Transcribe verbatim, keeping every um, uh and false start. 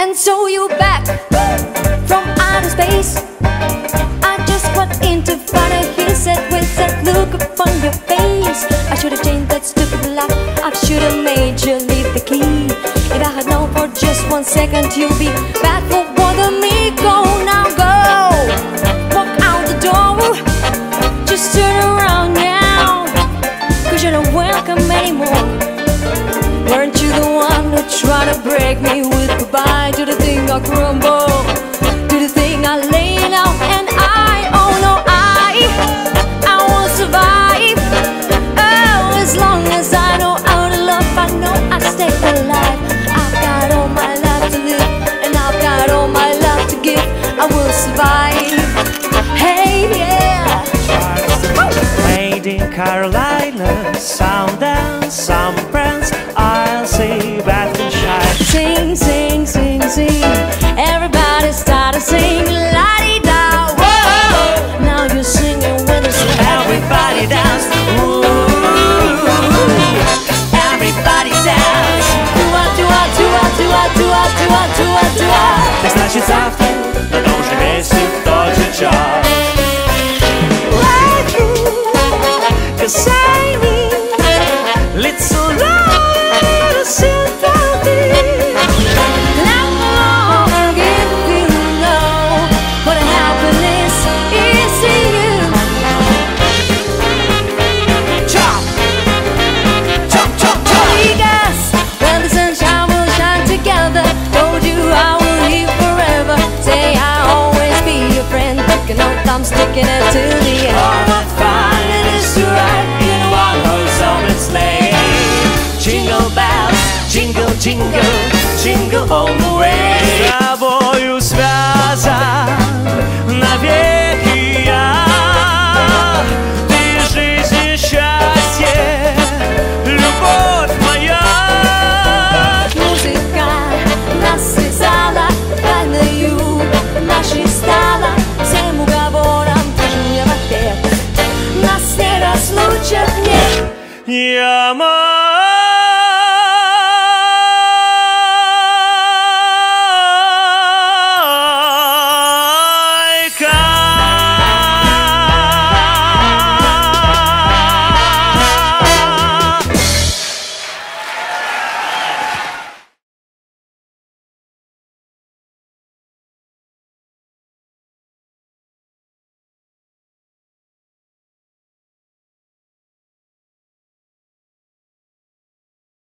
And so you're back from outer space. I just got into fire, he said, with that look upon your face. I should've changed that stupid lock, I should've made you leave the key. If I had known for just one second you'd be back for bother me. Go now, go, walk out the door, just turn around now, cause you're not welcome anymore. Weren't you the one who tried to break me with goodbye? To the thing I crumble, to the thing I lay down, and I, oh no, I, I will survive. Oh, as long as I know how to love, I know I stay alive. I've got all my life to live, and I've got all my love to give. I will survive. Hey, yeah. Made in Carolina, some dance, some friends. I'll say back and shy. Sing, sing, sing, sing. Everybody started singing, la-di-da, whoa. Now you're singing with us. Everybody dance, ooh. Everybody dance. Туа, туа, туа, туа, туа, туа, туа, туа. Так значит завтра на том же месте в тот же час. Like you, 'cause I need Лицо ловит sympathy. I'm wrong if you know what happiness is to you. Chop, chop, chop, chop. Because when the sunshine will shine together, told you I will live forever. Say I'll always be your friend. Taking note, I'm sticking it to the end. Oh, what fun it is to ride in a one-horse open sleigh. Jingle bells, jingle, jingle, jingle all the way. С тобою связан навеки я. Ты жизнь и счастье, любовь моя. Музыка нас связала, тайною нашей стала. Всем уговорам тоже в ответ. Нас не разлучат, нет. Я могу